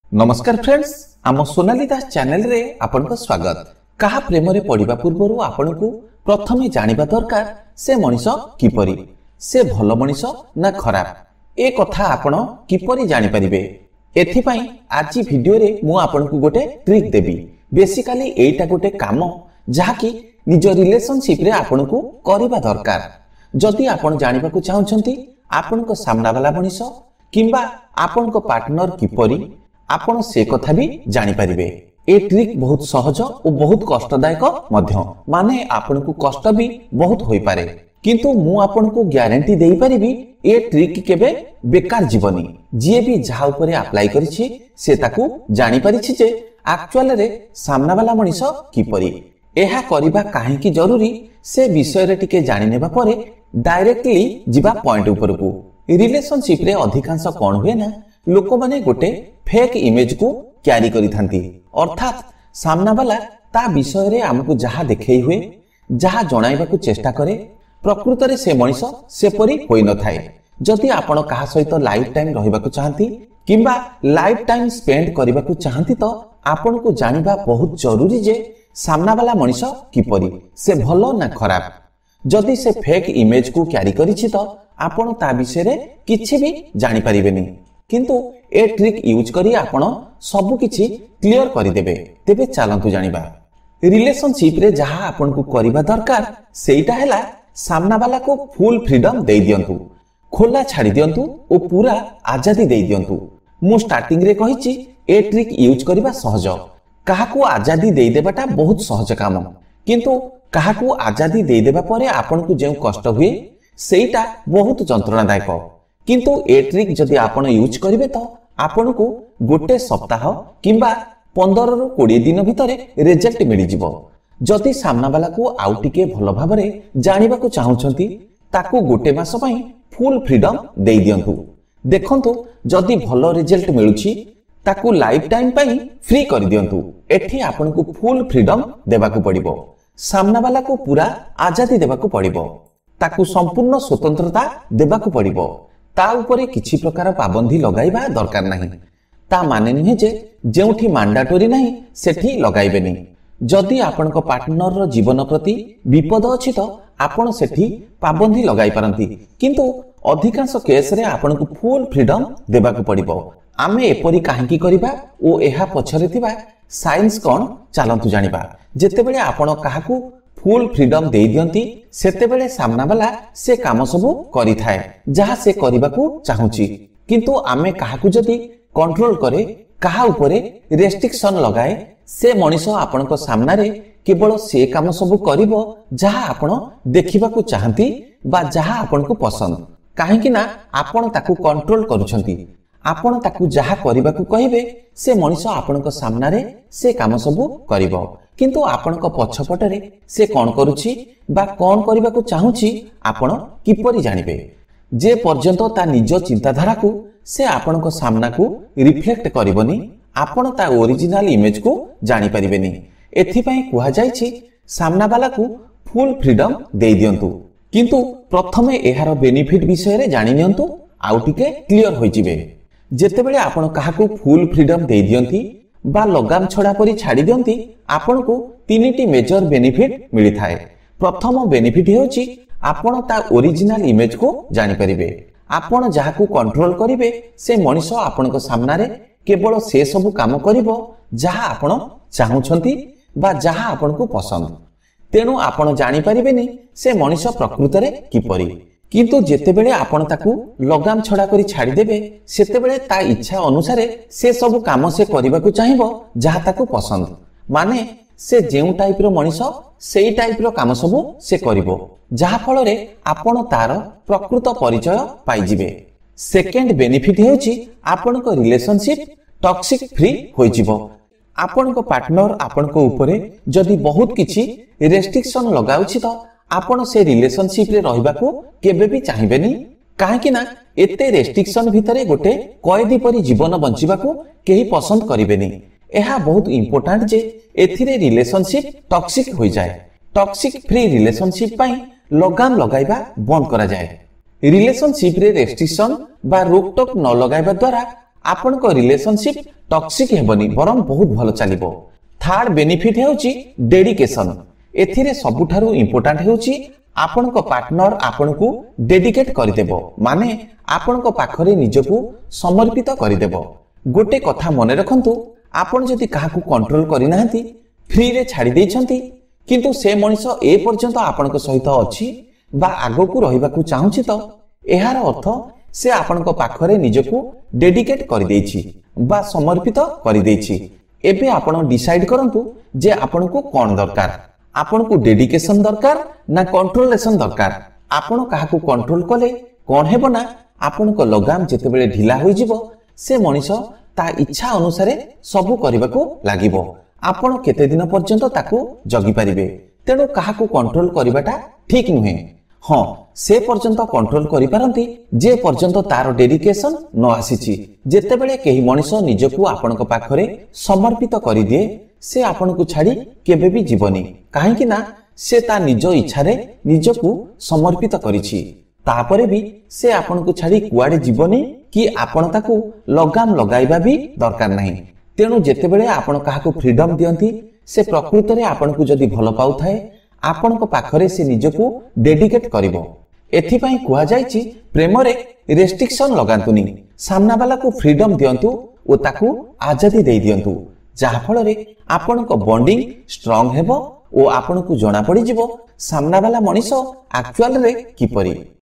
नमस्कार फ्रेंड्स, आम सोनाली दास चैनल रे आपन स्वागत। कहा प्रेम रे पढ़िबा पूर्वरु आपन को प्रथमे जानिबा दरकार से मनीष किपरि, से भल मनीष ना खराब, ए कथा आपन किपरि जानि परिबे। एथि पई आज वीडियो रे मु आपन को गोटे ट्रिक देबी। बेसिकली एटा गोटे काम जहा कि निज रिलेशनशिप रे आपन को करिबा दरकार। जदि आपन जानिबा को चाहउछंती आपन को सामना वाला मनीष किंबा आपन को पार्टनर किपरि आपण से कथा भी जानि परिबे। ए ट्रिक बहुत सहज और बहुत कष्टदायक मध्य, माने आपन को कष्ट भी बहुत होई पारे, किंतु मु आपन को ग्यारंटी देई परिबी ए ट्रिक केबे बेकार जीवनी। जे भी जहा ऊपर अप्लाई करिछि से ताकू जानि परिछि जे एक्चुअल रे सामना वाला मनीष किपरि, एहा करिबा काहे की जरूरी से विषय रे टिके जानि नेबा परे डायरेक्टली जिबा पॉइंट ऊपर को। रिलेशनशिप रे अधिकांश कोन हुए ना, लोक माने गोटे फेक इमेज को क्यारी करी थांती, अर्थात सामना वाला ता विषय रे हमकु जहा देखै हुए, जहा जणाइबा को चेष्टा करे, प्रकृत रे से मनीष से परी होई न थाए। जदि आपण कहा सहित लाइफ टाइम रहिबा को चाहंती किंबा लाइफ टाइम स्पेंड करिबा को चाहंती तो आपण को जानिबा बहुत जरूरी जे सामना वाला मनीष किपरि, से भलो ना खराब। जदि से फेक इमेज को क्यारी करिछि तो आपण ता विषय रे किछि भी जानि परिबेनी, किंतु ए ट्रिक यूज करी आपण सब किछि क्लियर करि देबे। तेबे चलंतु जानिबा। रिलेशनशिप रे जहा आपण को करिबा दरकार सेटा हैला सामना वाला को फुल फ्रीडम देई दियंतु, खोला छाड़ी दियंतु ओ पूरा आजादी देई दियंतु। मु स्टार्टिंग रे कहिछि ए ट्रिक यूज करिबा सहज, काहाकू आजादी देई देबाटा बहुत सहज काम, किंतु काहाकू आजादी देई देबा परे आपण को जे कष्ट हुए सेटा बहुत जंत्रणादायक। किंतु ए ट्रिक जदि आपण यूज करिवे तो आपण को गोटे सप्ताह किंबा 15 रु 20 दिन भितरे रिजल्ट मिली जिवो। जदि सामना वाला को आउ टिके भलो भाबरे जानिबा को चाहउछंती ताकू गोटे मास पई फुल फ्रीडम देई दियंतु। देखंतु जदि भलो रिजल्ट मिलुछि ताकू लाइफ टाइम पई फ्री कर दियंतु। एठी आपण को फुल फ्रीडम देबा को पड़िबो, सामना वाला को पूरा आजादी देबा को पड़िबो, ताकू संपूर्ण स्वतंत्रता देबा को पड़िबो। ता उपरे किछि प्रकार पाबंदी लगाइबा दरकार नाही। ता माने नुहे जे जेउठी मैंडेटरी नाही सेठी लगाइबेनी। जदि आपण को पार्टनर रो जीवन प्रति विपद अछि तो आपण सेठी पाबंदी लगाई पारंती, किंतु अधिकांश केस रे आपण को फुल फ्रीडम देबा को पड़िबो। आमे एपरि काहेकि करिबा ओ एहा पछरे थिबा साइंस कोन चलंतु जानिबा। जेतेबेले आपण काहाकू फुल फ्रीडम दे दियंती सेतेबेले सामना वाला से काम सबु करि थाए जहा से करिबा को चाहूची, किंतु आमे काहाकू जदि कंट्रोल करे, काहा उपरे रेस्ट्रिक्शन लगाए, से मनीष आपण को सामना रे केवल से काम सबु करिवो जहा आपण देखिबा को चाहंती बा जहा आपण को पसंद। काहे कि ना आपण ताकू कंट्रोल करूछंती, आपण ताकू जहा करिबा को कहिबे से मनीष आपण को सामना रे से काम सबु करिवो, किंतु आपण को पछपटरे से कोन करूछि बा कोन करिबा को चाहूछि आपण किपरि जानिबे। जे पर्यंत ता निज चिंताधारा को से आपण को सामना को रिफ्लेक्ट करिवनी, आपण ता ओरिजिनल इमेज को जानि परिबेनी। एथि पई कुहा जायछि सामना वाला को फुल फ्रीडम देई दियंतु, किंतु प्रथमे एहार बेनिफिट विषय रे जानि नियंतु, आउ टिके क्लियर होई जिवे। जेतेबेले आपण काहाकू फुल फ्रीडम देई दियंती बा लगाम छड़ा परी छाड़ी दियंती, आपण को तीनिटी मेजर बेनिफिट मिली थाए। प्रथम बेनिफिट हेउची आपण ता ओरिजिनल इमेज को जानि परिबे। आपण जाहाकू कंट्रोल करिवे से मनीष आपण को सामना रे केवल से सब काम करिवो जहा आपण चाहूछंती बा जहा आपण को पसंद। तेनु आपण जानि परिबेनी से मनीष प्रकृत रे किपरि, किंतु जेतेबेले आपण ताकू लगाम छड़ा करी छाड़ी देबे सेतेबेले ता इच्छा अनुसारे से सब काम से करिबा को चाहिबो जहा ताकू पसंद। माने से जेउ टाइप रो मनीष सेई टाइप रो काम सब से करिवो, जहा फल रे आपण तार प्रकृत परिचय पाई जिवे। सेकंड बेनिफिट हेउची आपण को रिलेशनशिप टॉक्सिक फ्री होई जिवो। आपण को पार्टनर आपण को ऊपरे जदी बहुत किछि रेस्ट्रिक्शन लगाउछि तो आपण से रिलेशनशिप रे रहिबा को केबे भी चाहिबेनी। काहे कि ना एते रेस्ट्रिक्शन भितरे गोटे कैदी परी जीवन बंचिबा को केही पसंद करिबेनी। एहा बहुत इंपोर्टेंट जे एथिरे रिलेशनशिप टॉक्सिक होई जाए। टॉक्सिक फ्री रिलेशनशिप पई लगाम लगाइबा बंद करा जाए। रिलेशनशिप रे रेस्ट्रिक्शन बा रोकटोक न लगाइबा द्वारा आपणक रिलेशनशिप टॉक्सिक हेबनी बरम बहुत भल चलिबो। थर्ड बेनिफिट हेउची डेडिकेशन। एथिरे सबुठारु इंपोर्टेंट हेउची आपणक पार्टनर आपणकू डेडिकेट करिदेबो, माने आपणक पाखरे निजकू समर्पित करिदेबो। गोटे कथा मने रखंतु, आपण जदि काहाकू कंट्रोल करि नाहंती, फ्री रे छाडी दैछंती, किंतु से मनिष ए पर्यंत आपणक सहित अछि बा आगकू रहिबाकू चाहुछि, तो एहार अर्थ से आपणक पाखरे निजकू डेडिकेट करि दैछि बा समर्पित करि दैछि। एबे आपण डिसाइड करंतु जे आपणकू कोन दरकार, आपणकू डेडिकेशन दरकार ना कंट्रोलेशन दरकार। आपण काहाकू कंट्रोल कले कोन हेबो ना, आपणक लगाम जेतेबेले ढिला होई जिवो, से मनिष ता इच्छा अनुसारे सबु करिबाकू लागिबो। आपण केते दिन पर्यंत ताकू जगी परिबे। तेणु काहाकू कंट्रोल करिबाटा ठीक नुहे। हाँ, से पर्यंत कंट्रोल करि पारंती जे पर्यंत तार डेडिकेशन न आसीची। जेतेबेले केही मनिष निजकू आपणक पाखरे समर्पित करि दिए, से आपणकू छाडी केबे भी जीवनी, काहेकि ना से ता निज इच्छारे निजकू समर्पित करिछि। तापरे भी से आपणकू छाडी कुआडे जीवनी कि आपण ताकू लगाम लगाइबा भी दरकार नाही। तेणु जेतेबेले आपण काहाकू फ्रीडम दियंती, से प्रकृत रे आपणकू जदि भल पाउथाए, आपणक पाखरे से निजकू डेडिकेट करिवो। एथिपाई कुहा जायछि, प्रेम रे रेस्ट्रिक्शन लगांतुनी, सामना वाला को फ्रीडम दियंतु ओ ताकू आजादी देई दियंतु, जाहा फल रे आपणक बॉन्डिंग स्ट्रांग हेबो ओ आपणकू जणा पड़ी जिवो सामना वाला मनिष एक्चुअल रे किपरि।